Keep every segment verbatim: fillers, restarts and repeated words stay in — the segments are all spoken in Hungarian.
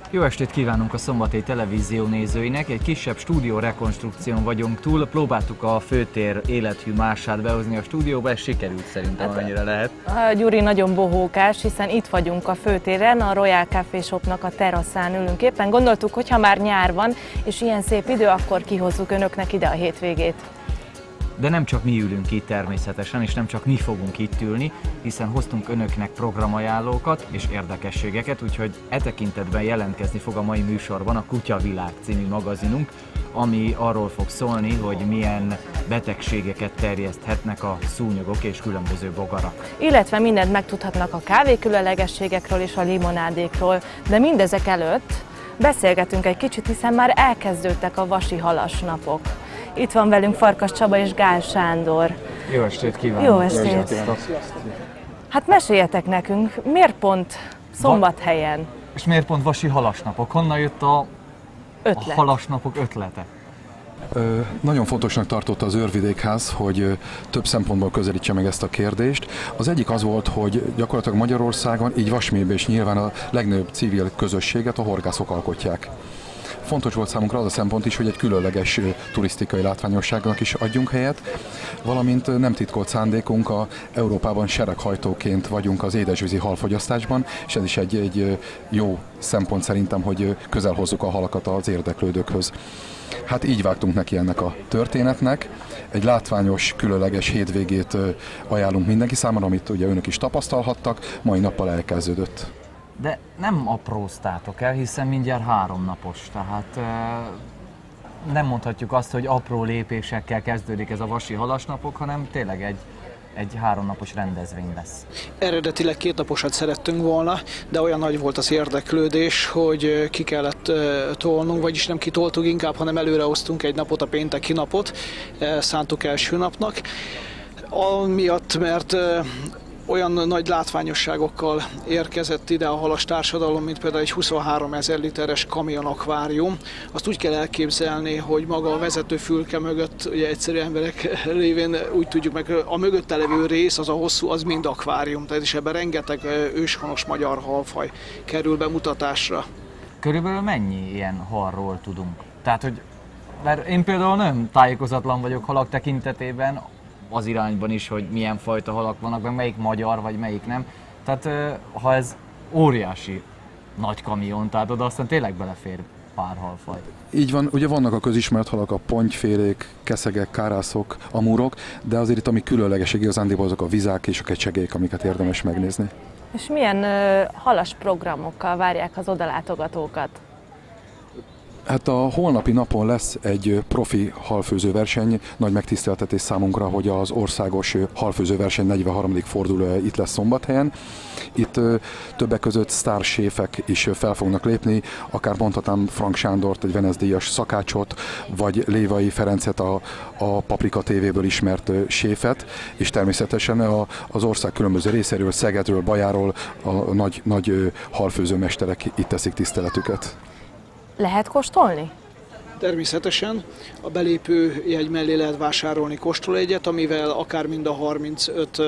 Jó estét kívánunk a Szombathelyi Televízió nézőinek! Egy kisebb stúdió rekonstrukción vagyunk túl. Próbáltuk a főtér élethű mását behozni a stúdióba, ez sikerült szerintem, amennyire lehet. Gyuri nagyon bohókás, hiszen itt vagyunk a főtéren, a Royal Café Shopnak a teraszán ülünk éppen. Gondoltuk, hogy ha már nyár van, és ilyen szép idő, akkor kihozzuk önöknek ide a hétvégét. De nem csak mi ülünk itt természetesen, és nem csak mi fogunk itt ülni, hiszen hoztunk önöknek programajánlókat és érdekességeket, úgyhogy e tekintetben jelentkezni fog a mai műsorban a Kutyavilág című magazinunk, ami arról fog szólni, hogy milyen betegségeket terjeszthetnek a szúnyogok és különböző bogarak. Illetve mindent megtudhatnak a kávékülönlegességekről és a limonádékról, de mindezek előtt beszélgetünk egy kicsit, hiszen már elkezdődtek a vasi halasnapok. Itt van velünk Farkas Csaba és Gál Sándor. Jó estét kívánok! Jó estét! Hát meséljetek nekünk, miért pont Szombathelyen? És miért pont vasi halasnapok? Honnan jött a, Ötlet. a halasnapok ötlete? Ö, nagyon fontosnak tartotta az Őrvidékház, hogy ö, több szempontból közelítse meg ezt a kérdést. Az egyik az volt, hogy gyakorlatilag Magyarországon, így Vasmérben is nyilván a legnagyobb civil közösséget a horgászok alkotják. Fontos volt számunkra az a szempont is, hogy egy különleges turisztikai látványosságnak is adjunk helyet, valamint nem titkolt szándékunk, a Európában sereghajtóként vagyunk az édesvízi halfogyasztásban, és ez is egy, egy jó szempont szerintem, hogy közel hozzuk a halakat az érdeklődőkhöz. Hát így vágtunk neki ennek a történetnek. Egy látványos, különleges hétvégét ajánlunk mindenki számára, amit ugye önök is tapasztalhattak, mai nappal elkezdődött. De nem apróztátok el, hiszen mindjárt háromnapos, tehát e, nem mondhatjuk azt, hogy apró lépésekkel kezdődik ez a vasi halasnapok, hanem tényleg egy, egy háromnapos rendezvény lesz. Eredetileg kétnaposat szerettünk volna, de olyan nagy volt az érdeklődés, hogy ki kellett tolnunk, vagyis nem kitoltuk inkább, hanem előrehoztunk egy napot, a pénteki napot, szántuk első napnak. Amiatt, mert olyan nagy látványosságokkal érkezett ide a halas társadalom, mint például egy huszonháromezer literes kamionakvárium. Azt úgy kell elképzelni, hogy maga a vezetőfülke mögött, ugye egyszerű emberek révén úgy tudjuk meg, a mögötte levő rész, az a hosszú, az mind akvárium. Tehát is ebben rengeteg őshonos magyar halfaj kerül bemutatásra. Körülbelül mennyi ilyen halról tudunk? Tehát, hogy mert én például nem tájékozatlan vagyok halak tekintetében, az irányban is, hogy milyen fajta halak vannak, meg melyik magyar, vagy melyik nem. Tehát ha ez óriási nagy kamion, tehát oda aztán tényleg belefér pár halfaj. Így van, ugye vannak a közismert halak, a pontyfélék, keszegek, kárászok, amúrok, de azért itt ami különlegeség igazándiból azok a vizák és a kecsegék, amiket érdemes megnézni. És milyen uh, halas programokkal várják az odalátogatókat? Hát a holnapi napon lesz egy profi halfőző verseny, nagy megtiszteltetés számunkra, hogy az országos halfőző verseny negyvenharmadik fordulója itt lesz Szombathelyen. Itt többek között sztárséfek is fel fognak lépni, akár mondhatnám Frank Sándort, egy Venice-díjas szakácsot, vagy Lévai Ferencet, a, a Paprika té véből ismert séfet, és természetesen a, az ország különböző részéről, Szegedről, Bajáról a nagy, nagy halfőzőmesterek itt teszik tiszteletüket. Lehet kóstolni? Természetesen a belépő jegy mellé lehet vásárolni kóstolójegyet, amivel akár mind a harmincöt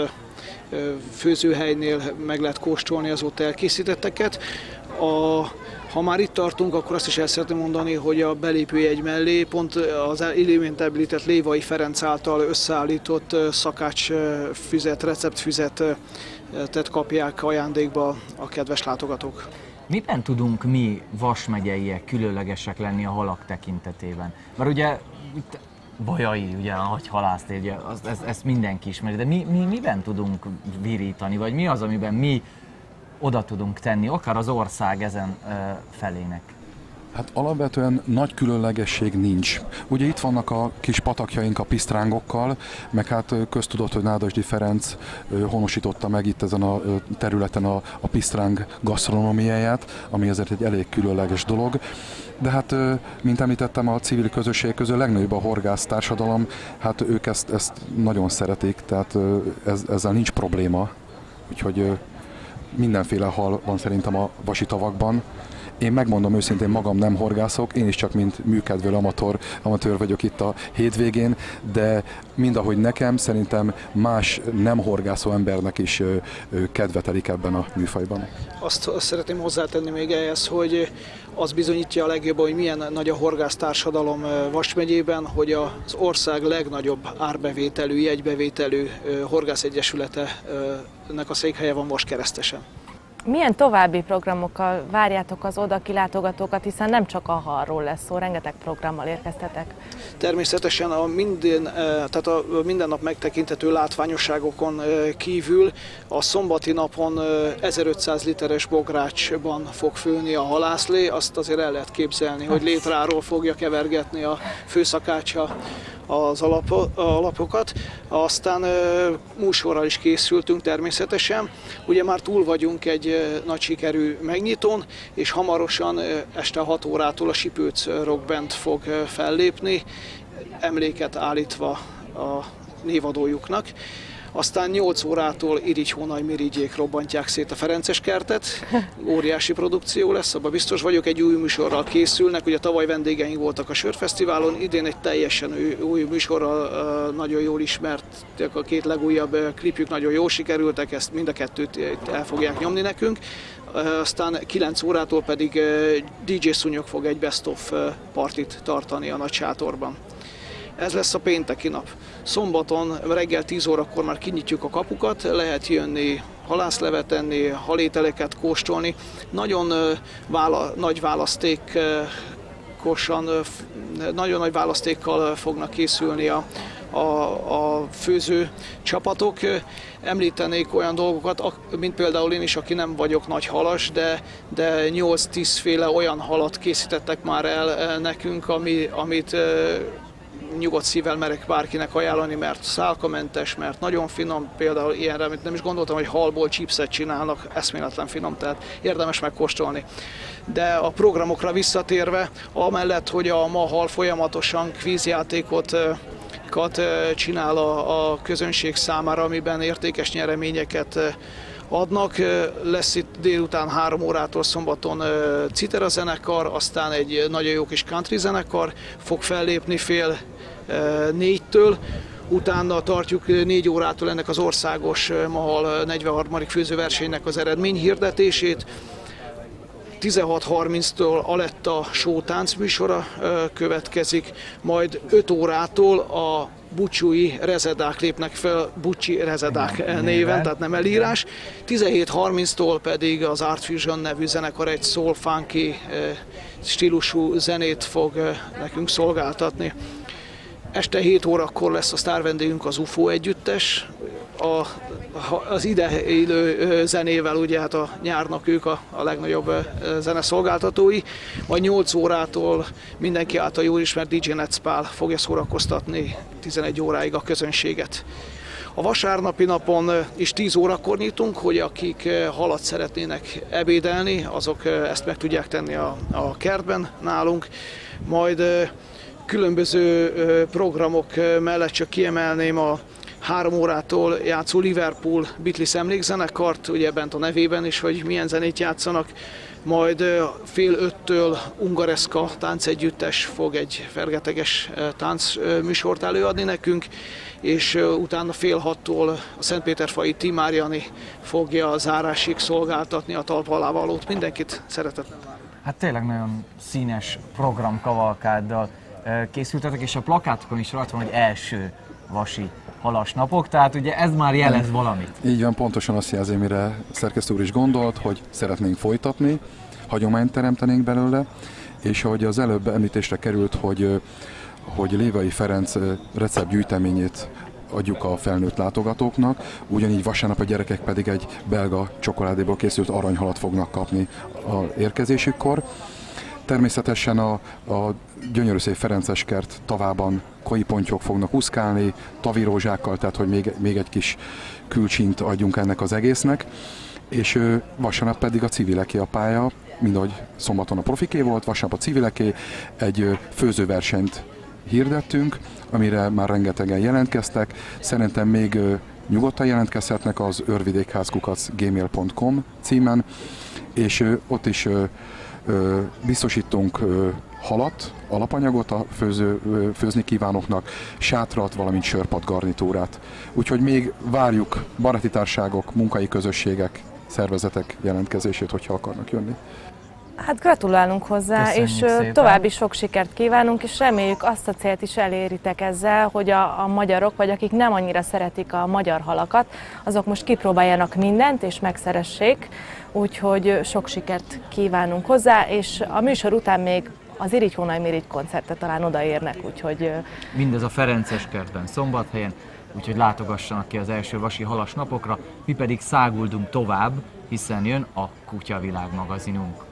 főzőhelynél meg lehet kóstolni az ott elkészítetteket. A, ha már itt tartunk, akkor azt is el szeretném mondani, hogy a belépőjegy mellé pont az imént említett Lévai Ferenc által összeállított szakácsfüzet, receptfüzetet kapják ajándékba a kedves látogatók. Miben tudunk mi Vas megyeiek különlegesek lenni a halak tekintetében? Mert ugye itt Bajai, ugye a nagy halászlé, ugye, ezt, ezt mindenki ismeri, de mi, mi miben tudunk virítani, vagy mi az, amiben mi oda tudunk tenni, akár az ország ezen ö, felének? Hát alapvetően nagy különlegesség nincs. Ugye itt vannak a kis patakjaink a pisztrángokkal, meg hát köztudott, hogy Nádasdy Ferenc honosította meg itt ezen a területen a, a pisztráng gasztronómiáját, ami azért egy elég különleges dolog. De hát, mint említettem, a civil közösség közül legnagyobb a horgász társadalom, hát ők ezt, ezt nagyon szeretik, tehát ez, ezzel nincs probléma. Úgyhogy mindenféle hal van szerintem a vasi tavakban. Én megmondom őszintén, magam nem horgászok, én is csak mint műkedvelő amatőr, amatőr vagyok itt a hétvégén, de mindahogy nekem, szerintem más nem horgászó embernek is kedvetelik ebben a műfajban. Azt, azt szeretném hozzátenni még ehhez, hogy az bizonyítja a legjobban, hogy milyen nagy a horgásztársadalom Vas megyében, hogy az ország legnagyobb árbevételű, jegybevételű horgászegyesületenek a székhelye van Vaskeresztesen. Milyen további programokkal várjátok az oda kilátogatókat, hiszen nem csak a halról lesz szó, rengeteg programmal érkeztetek. Természetesen a minden, tehát a minden nap megtekinthető látványosságokon kívül a szombati napon ezerötszáz literes bográcsban fog főni a halászlé, azt azért el lehet képzelni, hogy létráról fogja kevergetni a főszakácsa az alapokat. Aztán músorral is készültünk természetesen. Ugye már túl vagyunk egy nagy sikerű megnyitón, és hamarosan este hat órától a Sipőc Rock Band fog fellépni, emléket állítva a névadójuknak. Aztán nyolc órától irigy-hónaj-mirigyék robbantják szét a Ferences kertet. Óriási produkció lesz, abban biztos vagyok, egy új műsorral készülnek. Ugye tavaly vendégeink voltak a Sörfesztiválon, idén egy teljesen új műsorral, nagyon jól ismert, a két legújabb klipjük nagyon jól sikerültek, ezt mind a kettőt el fogják nyomni nekünk. Aztán kilenc órától pedig dé dzsé Szúnyog fog egy best of partit tartani a nagy sátorban. Ez lesz a pénteki nap. Szombaton reggel tíz órakor már kinyitjuk a kapukat, lehet jönni halászlevet enni, halételeket kóstolni. Nagyon vála, nagy választékosan, nagyon nagy választékkal fognak készülni a, a, a főző csapatok. Említenék olyan dolgokat, mint például én is, aki nem vagyok nagy halas, de, de nyolc-tíz féle olyan halat készítettek már el nekünk, ami, amit nyugodt szívvel merek bárkinek ajánlani, mert szálkamentes, mert nagyon finom, például ilyenre, amit nem is gondoltam, hogy halból chipset csinálnak, eszméletlen finom, tehát érdemes megkóstolni. De a programokra visszatérve, amellett, hogy a ma hal folyamatosan kvízjátékot csinál a, a közönség számára, amiben értékes nyereményeket adnak. Lesz itt délután három órától szombaton Citera zenekar, aztán egy nagyon jó kis country zenekar fog fellépni fél négytől. Utána tartjuk négy órától ennek az országos mahal negyvenharmadik főzőversenynek az eredményhirdetését. tizenhat harminctól Aletta show táncműsora következik, majd öt órától a bucsúi rezedák lépnek fel, Bucsi rezedák néven, tehát nem elírás. tizenhét harminctól pedig az Art Fusion nevű zenekar egy soul funky stílusú zenét fog nekünk szolgáltatni. Este hét órakor lesz a sztárvendégünk az u f o együttes, a, az ide élő zenével, ugye hát a nyárnak ők a, a legnagyobb zeneszolgáltatói, majd nyolc órától mindenki által jól ismert dé dzsé Netspál fogja szórakoztatni tizenegy óráig a közönséget. A vasárnapi napon is tíz órakor nyitunk, hogy akik halat szeretnének ebédelni, azok ezt meg tudják tenni a, a kertben nálunk, majd különböző programok mellett csak kiemelném a három órától játszó Liverpool Beatles emlékzenekart, ugye bent a nevében is, hogy milyen zenét játszanak, majd fél öttől Ungareszka táncegyüttes fog egy fergeteges táncműsort előadni nekünk, és utána fél hattól a Szentpéterfai Timárjani fogja a zárásig szolgáltatni a talp alá valót. Mindenkit szeretettel várok. Hát tényleg nagyon színes programkavalkáddal készültetek, és a plakátokon is rajta van, hogy első vasi halas napok, tehát ugye ez már jelez valamit. Így van, pontosan azt jelzi, mire szerkesztő úr is gondolt, hogy szeretnénk folytatni, hagyományt teremtenénk belőle, és ahogy az előbb említésre került, hogy, hogy Lévai Ferenc receptgyűjteményét adjuk a felnőtt látogatóknak, ugyanígy vasárnap a gyerekek pedig egy belga csokoládéból készült aranyhalat fognak kapni az érkezésükkor. Természetesen a, a gyönyörű szép Ferences kert tavában koi pontyok fognak úszkálni, tavirózsákkal, tehát hogy még, még egy kis külcsint adjunk ennek az egésznek. És ő, vasárnap pedig a civileké a pálya, mind ahogy szombaton a profiké volt, vasárnap a civileké, egy főzőversenyt hirdettünk, amire már rengetegen jelentkeztek. Szerintem még nyugodtan jelentkezhetnek az örvidékházkukac gmail pont com címen, és ott is Biztosítunk halat, alapanyagot a főző, főzni kívánoknak, sátrat, valamint sörpad garnitúrát. Úgyhogy még várjuk baráti társágok, munkai közösségek, szervezetek jelentkezését, hogyha akarnak jönni. Hát gratulálunk hozzá, Köszönjük és szépen. További sok sikert kívánunk, és reméljük azt a célt is eléritek ezzel, hogy a, a magyarok, vagy akik nem annyira szeretik a magyar halakat, azok most kipróbáljanak mindent, és megszeressék, úgyhogy sok sikert kívánunk hozzá, és a műsor után még az Irigy-Hónai-Mirigy koncertre talán odaérnek, úgyhogy... Mindez a Ferences kertben, Szombathelyen, úgyhogy látogassanak ki az első Vasi Halas napokra, mi pedig száguldunk tovább, hiszen jön a Kutyavilág magazinunk.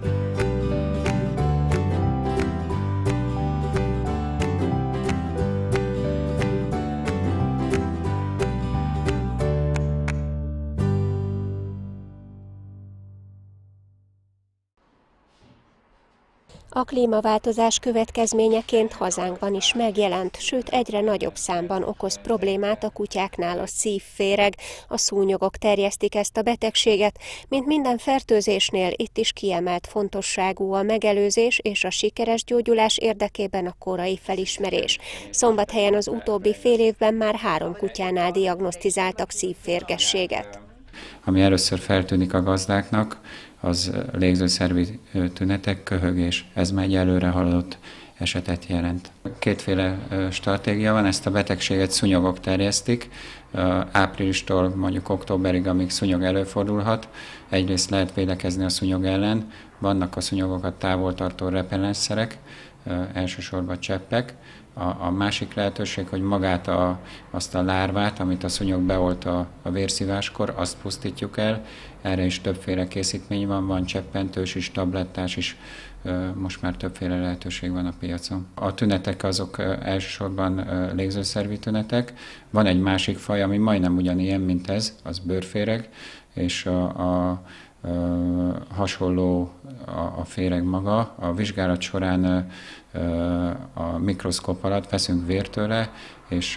A klímaváltozás következményeként hazánkban is megjelent, sőt egyre nagyobb számban okoz problémát a kutyáknál a szívféreg. A szúnyogok terjesztik ezt a betegséget, mint minden fertőzésnél itt is kiemelt fontosságú a megelőzés és a sikeres gyógyulás érdekében a korai felismerés. Szombathelyen az utóbbi fél évben már három kutyánál diagnosztizáltak szívférgességet. Ami először feltűnik a gazdáknak, az légzőszervi tünetek, köhögés. Ez már egy előre haladott esetet jelent. Kétféle stratégia van, ezt a betegséget szúnyogok terjesztik. Áprilistól mondjuk októberig, amíg szúnyog előfordulhat. Egyrészt lehet védekezni a szúnyog ellen, vannak a szúnyogokat távoltartó repellensszerek, elsősorban cseppek. A, a másik lehetőség, hogy magát a, azt a lárvát, amit a szúnyog beolt a, a vérszíváskor, azt pusztítjuk el. Erre is többféle készítmény van, van cseppentős is, tablettás is, most már többféle lehetőség van a piacon. A tünetek azok elsősorban légzőszervi tünetek. Van egy másik faj, ami majdnem ugyanilyen, mint ez, az bőrféreg, és a, a hasonló a féreg maga. A vizsgálat során a mikroszkóp alatt veszünk vért tőle, és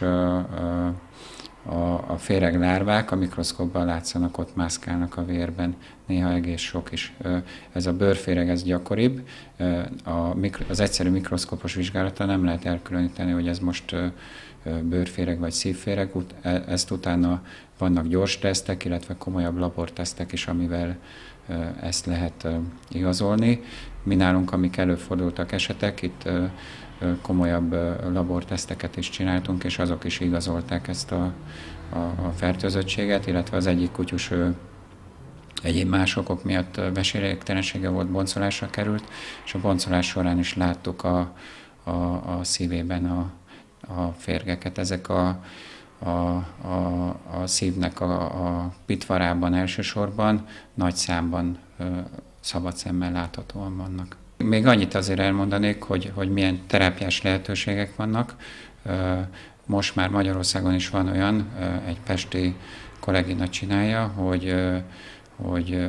a féreg lárvák a mikroszkópban látszanak, ott mászkálnak a vérben, néha egész sok is. Ez a bőrféreg, ez gyakoribb. Az egyszerű mikroszkópos vizsgálata nem lehet elkülöníteni, hogy ez most bőrféreg vagy szívféreg, ezt utána vannak gyors tesztek, illetve komolyabb labortesztek is, amivel ezt lehet igazolni. Mi nálunk, amik előfordultak esetek, itt komolyabb laborteszteket is csináltunk, és azok is igazolták ezt a, a, a fertőzöttséget, illetve az egyik kutyus egyéb más okok miatt vesélyelégtelensége volt, boncolásra került, és a boncolás során is láttuk a, a, a szívében a, a férgeket. Ezek a, a, a, a szívnek a, a pitvarában elsősorban nagy számban szabad szemmel láthatóan vannak. Még annyit azért elmondanék, hogy, hogy milyen terápiás lehetőségek vannak. Most már Magyarországon is van olyan, egy pesti kollégina csinálja, hogy, hogy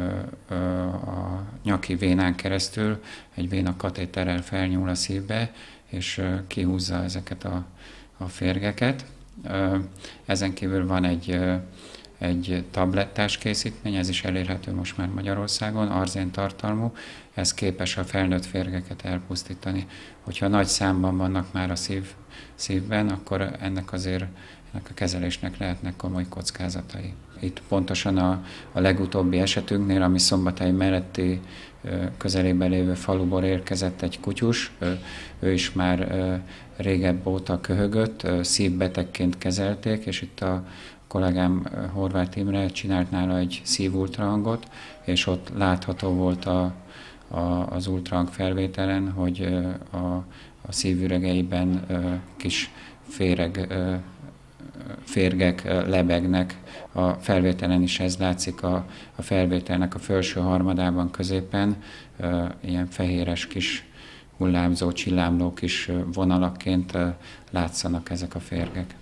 a nyaki vénán keresztül egy vénakatéterrel felnyúl a szívbe, és kihúzza ezeket a, a férgeket. Ezen kívül van egy egy tablettás készítmény, ez is elérhető most már Magyarországon, arzén tartalmú, ez képes a felnőtt férgeket elpusztítani. Hogyha nagy számban vannak már a szív, szívben, akkor ennek azért ennek a kezelésnek lehetnek komoly kockázatai. Itt pontosan a, a legutóbbi esetünknél, ami Szombathely melletti közelében lévő faluból érkezett egy kutyus, ő, ő is már régebb óta köhögött, szívbetegként kezelték, és itt a kollégám Horváth Imre csinált nála egy szívultrahangot, és ott látható volt a, a, az ultrahang felvételen, hogy a, a szívüregeiben kis féreg, férgek lebegnek. A felvételen is ez látszik, a, a felvételnek a felső harmadában középen ilyen fehéres kis hullámzó, csillámló kis vonalakként látszanak ezek a férgek.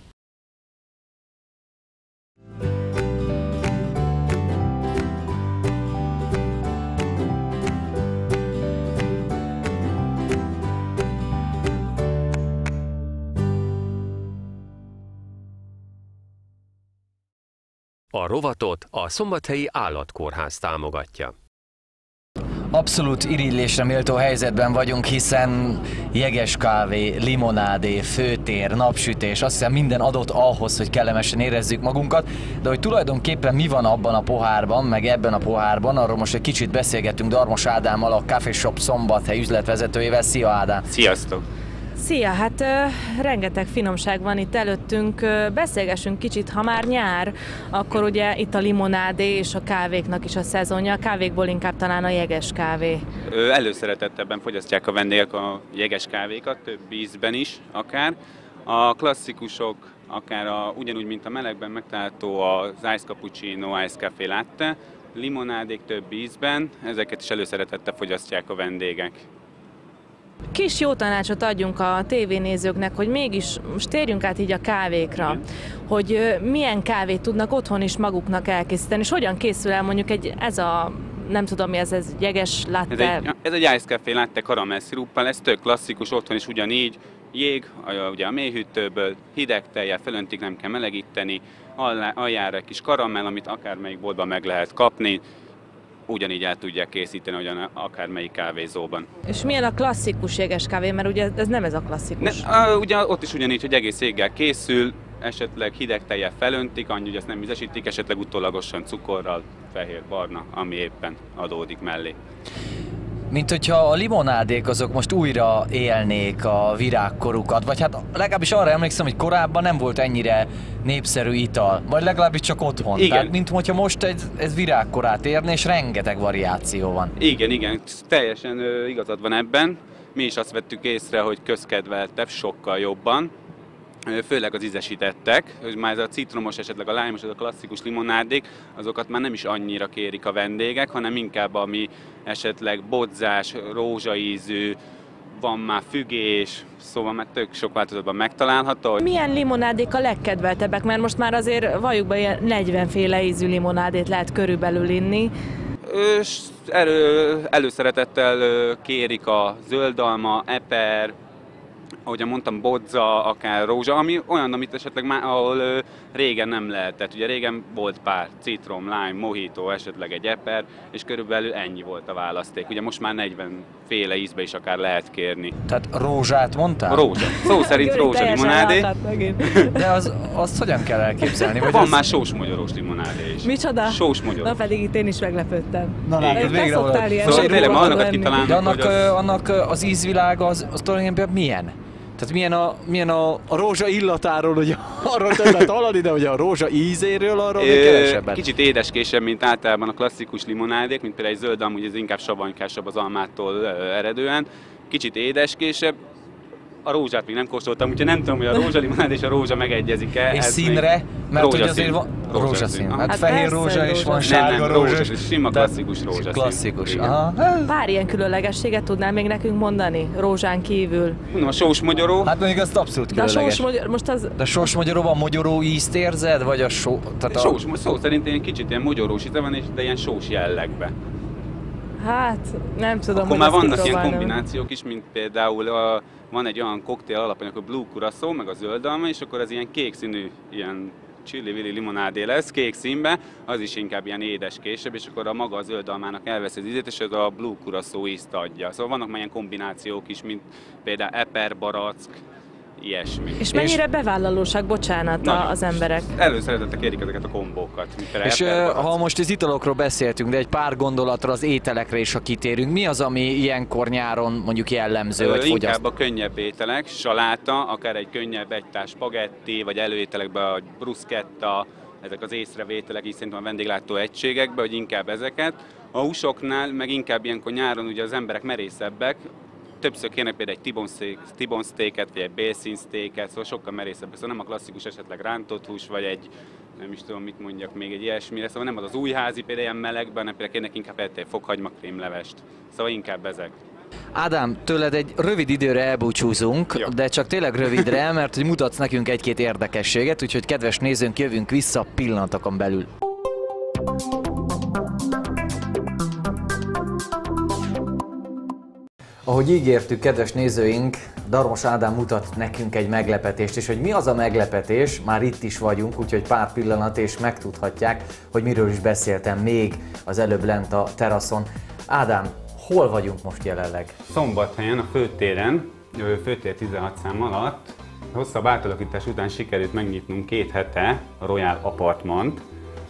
A rovatot a Szombathelyi Állatkórház támogatja. Abszolút irigylésre méltó helyzetben vagyunk, hiszen jeges kávé, limonádé, főtér, napsütés, azt hiszem minden adott ahhoz, hogy kellemesen érezzük magunkat, de hogy tulajdonképpen mi van abban a pohárban, meg ebben a pohárban, arról most egy kicsit beszélgettünk Darmos Ádámmal, a Café Shop Szombathely üzletvezetőjével. Szia Ádám! Sziasztok! Szia, hát uh, rengeteg finomság van itt előttünk, uh, beszélgessünk kicsit, ha már nyár, akkor ugye itt a limonádé és a kávéknak is a szezonja, a kávékból inkább talán a jeges kávé. Előszeretettebben fogyasztják a vendégek a jeges kávékat, több ízben is akár. A klasszikusok akár a, ugyanúgy, mint a melegben megtalálható az Ice Cappuccino, Ice Café Latte, limonádék több ízben, ezeket is előszeretettel fogyasztják a vendégek. Kis jó tanácsot adjunk a tévénézőknek, hogy mégis most térjünk át így a kávékra, igen. Hogy milyen kávét tudnak otthon is maguknak elkészíteni, és hogyan készül el mondjuk egy, ez a, nem tudom mi ez, ez jeges latte? Ez egy, ez egy Ice Café Latte karamellsziruppal, ez tök klasszikus, otthon is ugyanígy, jég, ugye a mélyhűtőből, hideg tejjel felöntik, nem kell melegíteni, aljára egy kis karamell, amit akármelyik boltban meg lehet kapni, ugyanígy el tudják készíteni, ugyan akármelyik kávézóban. És milyen a klasszikus jeges kávé, mert ugye ez nem ez a klasszikus? Ne, ugye ott is ugyanígy, hogy egész jéggel készül, esetleg hideg tejjel felöntik, annyi, hogy ezt nem vizesítik, esetleg utólagosan cukorral, fehér, barna, ami éppen adódik mellé. Mint hogyha a limonádék azok most újra élnék a virágkorukat, vagy hát legalábbis arra emlékszem, hogy korábban nem volt ennyire népszerű ital, vagy legalábbis csak otthon. Igen. Tehát, mint hogyha most ez, ez virágkorát érne, és rengeteg variáció van. Igen, igen, teljesen ö, igazad van ebben. Mi is azt vettük észre, hogy közkedveltebb, sokkal jobban. Főleg az ízesítettek, hogy már ez a citromos, esetleg a lájmos, ez a klasszikus limonádék, azokat már nem is annyira kérik a vendégek, hanem inkább ami esetleg bodzás, rózsaízű, van már fügés, szóval már tök sok változatban megtalálható. Milyen limonádék a legkedveltebbek? Mert most már azért valljuk be, ilyen negyven féle ízű limonádét lehet körülbelül inni. Elő, előszeretettel kérik a zöldalma, eper, ahogy mondtam, bodza, akár rózsa, ami olyan, amit esetleg már, ahol ö, régen nem lehetett. Ugye régen volt pár citrom, lime, mojito, esetleg egy eper, és körülbelül ennyi volt a választék. Ugye most már negyven féle ízbe is akár lehet kérni. Tehát rózsát mondtál? Rózsa. Szó szerint rózsa limonádé. De az, azt hogyan kell elképzelni? Vagy van az... már sós-mogyorós limonádé is. Micsoda? Sós-mogyorós. Na pedig itt én is meglepődtem. Na látod, végre valami. Szóval tényleg annak, aki talán... De annak, az... annak az ízvilága az, az tulajdonképpen milyen? Tehát milyen a, milyen a, a rózsa illatáról, ugye arról többet hallani, de ugye a rózsa ízéről arról még kevesebbet. Kicsit édeskésebb, mint általában a klasszikus limonádék, mint például egy zöld alma, ugye ez inkább savanykásabb az almától eredően. Kicsit édeskésebb. A rózsát még nem kóstoltam, úgyhogy nem tudom, hogy a rózsalimonádé és a rózsa megegyezik-e. És színre? Mert hogy azért van rózsaszín. Hát, hát fehér rózsa és van sárga rózsa. Nem, sima klasszikus rózsaszín. Klasszikus. Pár ilyen különlegességet tudnál még nekünk mondani, rózsán kívül? Mondom, a sós-mogyoró. Hát mondjuk azt abszolút különleges. De a sós most az... De a sós-mogyoróban mogyoró ízt érzed, vagy a só... Tehát a... Sós, szó szerint ilyen kicsit ilyen mogyorós íze van, de ilyen sós jellegbe. Hát, nem tudom, akkor hogy már vannak ilyen kombinációk is, mint például a, van egy olyan koktél alapanyag, a Blue Curacao, meg a zöldalma, és akkor az ilyen kék színű, ilyen chili-willi limonádé lesz, kék színben, az is inkább ilyen édeskésebb, és akkor a maga a zöldalmának elveszi az ízét, és ez a Blue Curacao ízt adja. Szóval vannak már ilyen kombinációk is, mint például eper, barack, ilyesmi. És mennyire és bevállalóság, bocsánat, nagyon, az emberek? Előszeretettel kérik ezeket a kombókat. És eper, ha most az italokról beszéltünk, de egy pár gondolatra az ételekre is, ha kitérünk, mi az, ami ilyenkor nyáron mondjuk jellemző, Ö, vagy fogyaszt? Inkább a könnyebb ételek, saláta, akár egy könnyebb egytás spagetti, vagy előételekben a bruschetta, ezek az észrevételek is szerintem a vendéglátó egységekben, hogy inkább ezeket. A húsoknál meg inkább ilyenkor nyáron ugye az emberek merészebbek, többször kérnek például egy T-bone steaket, vagy egy bélszín steaket, szóval sokkal merészebbek, szóval nem a klasszikus esetleg rántott hús, vagy egy, nem is tudom mit mondjak még, egy ilyesmire, szóval nem az az újházi például ilyen melegben, hanem például kérnek inkább egy fokhagymacrémlevest, szóval inkább ezek. Ádám, tőled egy rövid időre elbúcsúzunk, ja. de csak tényleg rövidre, mert hogy mutatsz nekünk egy-két érdekességet, úgyhogy kedves nézőnk, jövünk vissza pillanatokon belül. Ahogy ígértük, kedves nézőink, Darmos Ádám mutat nekünk egy meglepetést, és hogy mi az a meglepetés, már itt is vagyunk, úgyhogy pár pillanat, és megtudhatják, hogy miről is beszéltem még az előbb lent a teraszon. Ádám, Hol vagyunk most jelenleg? Szombathelyen, a főtéren, főtér tizenhat szám alatt, hosszabb átalakítás után sikerült megnyitnunk két hete a Royal Apartmant.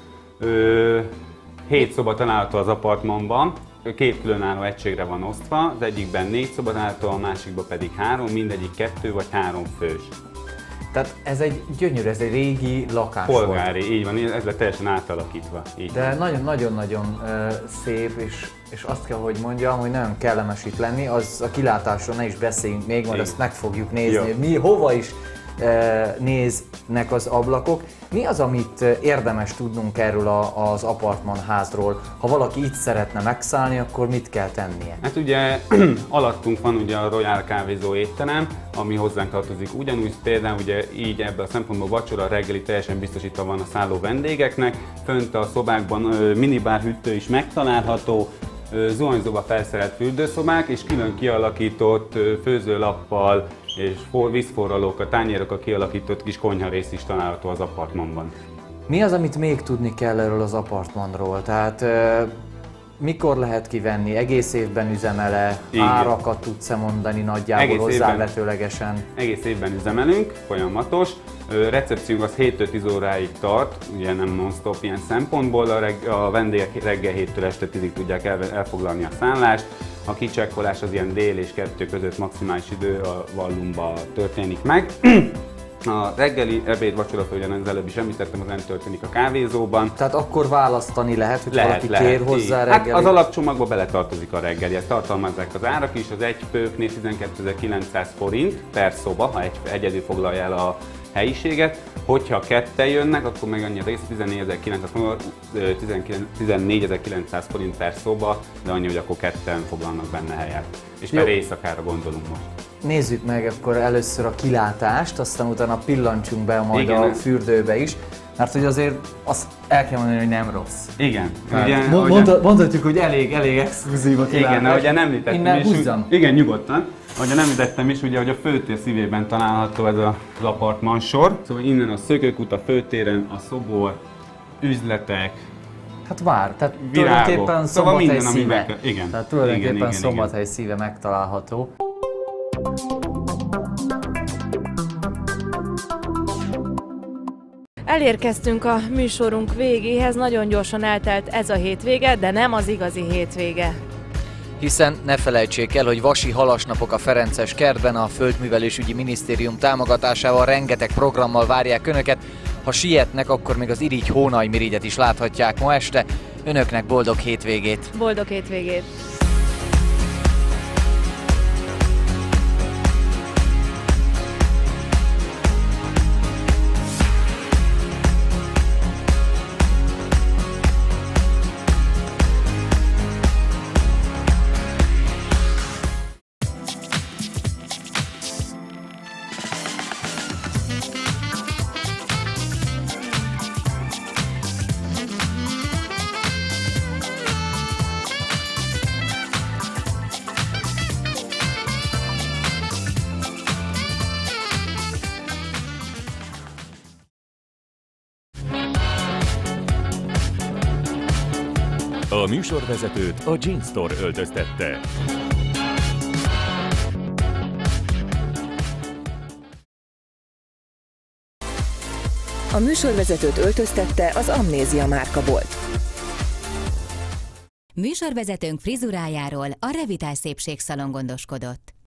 Hét szoba található az apartmanban, két különálló egységre van osztva, az egyikben négy szoba található, a másikban pedig három, mindegyik kettő vagy három fős. Tehát ez egy gyönyörű, ez egy régi lakás Polgári, volt. így van, ez lett teljesen átalakítva. Így. De nagyon-nagyon-nagyon uh, szép, és, és azt kell, hogy mondjam, hogy nagyon kellemes itt lenni. Az a kilátásról ne is beszéljünk még, majd azt meg fogjuk nézni, hogy mi hova is uh, néznek az ablakok. Mi az, amit érdemes tudnunk erről a, az apartmanházról? Ha valaki itt szeretne megszállni, akkor mit kell tennie? Hát ugye alattunk van ugye a Royal kávézó étterem, ami hozzánk tartozik ugyanúgy, például ugye így ebben a szempontból vacsora, reggeli teljesen biztosítva van a szálló vendégeknek, fönt a szobákban minibár hűtő is megtalálható, zuhanyzóba felszerelt fürdőszobák és külön kialakított főzőlappal és vízforralókkal, tányérokkal kialakított kis konyharész is található az apartmanban. Mi az, amit még tudni kell erről az apartmanról? Tehát mikor lehet kivenni? Egész évben üzemele? Árakat tudsz-e mondani nagyjából hozzávetőlegesen? Egész évben üzemelünk, folyamatos. Recepciónk az héttől tíz óráig tart, ugye nem non-stop ilyen szempontból, a, reg a vendégek reggel héttől este tízig tudják el elfoglalni a szállást. A kicsekkolás az ilyen dél és kettő között maximális idő a vallumban történik meg. A reggeli ebéd vacsora, ugyan az előbb is említettem, az nem történik a kávézóban. Tehát akkor választani lehet, hogy lehet, valaki lehet, kér hozzá reggeli? Hát az alapcsomagba beletartozik a reggeli, ezt tartalmazzák az árak is, az egy főknél tizenkétezer-kilencszáz forint per szoba, ha egy, egyedül foglalja el a helyiséget. Hogyha ketten jönnek, akkor meg annyi rész tizennégyezer-kilencszáz forint per szoba, de annyi, hogy akkor ketten foglalnak benne helyet. És per éjszakára gondolunk most. Nézzük meg akkor először a kilátást, aztán utána pillancsunk be majd Igen, a fürdőbe is. Mert hogy azért azt el kell mondani, hogy nem rossz. Igen. Ugye, mondhat, mondhatjuk, hogy elég, elég exkluzív a kilátás. Igen, ahogyan említettem Innen is. húzzam. Igen, nyugodtan. Ahogyan említettem is, ugye, hogy a főtér szívében található ez az apartman sor. Szóval innen a Szökőkút, a főtéren, a szobor, üzletek, hát vár, tehát virágok. tulajdonképpen Szóval Szombathely minden, szíve. Meg... Igen. Tehát tulajdonképpen igen, igen, Szombathely igen. szíve megtalálható. Elérkeztünk a műsorunk végéhez, nagyon gyorsan eltelt ez a hétvége, de nem az igazi hétvége. Hiszen ne felejtsék el, hogy vasi halasnapok a Ferences kertben a Földművelésügyi Minisztérium támogatásával rengeteg programmal várják Önöket. Ha sietnek, akkor még az irigy hónajmirigyet is láthatják ma este. Önöknek boldog hétvégét! Boldog hétvégét! A műsorvezetőt a Jeans Store öltöztette. A műsorvezetőt öltöztette az Amnézia márkabolt. Műsorvezetőnk frizurájáról a Revitál szépségszalon gondoskodott.